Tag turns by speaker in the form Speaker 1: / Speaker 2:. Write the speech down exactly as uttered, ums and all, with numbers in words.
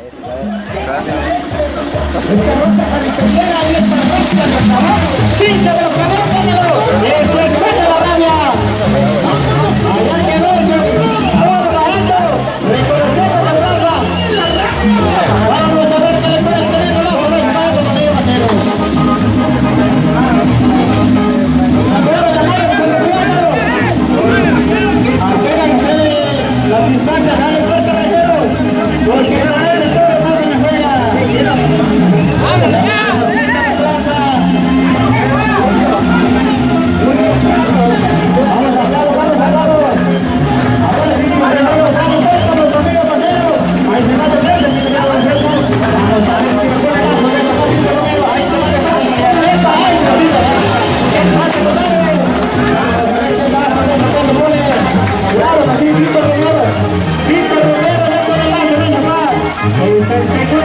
Speaker 1: Esta rosa caricellera y esta rosa de trabajo. quince de los caballos, eso es la rabia. Allá quedó el ahora bajando, reconociendo la barra. Vamos a ver qué le puede tener el ojo de Estado, amigo Matero. Acuérdate la mano con el cuadro. Acuérdate las instancias, dale fuerte, Matero. Porque no es de todo, no se me juega. Thank you.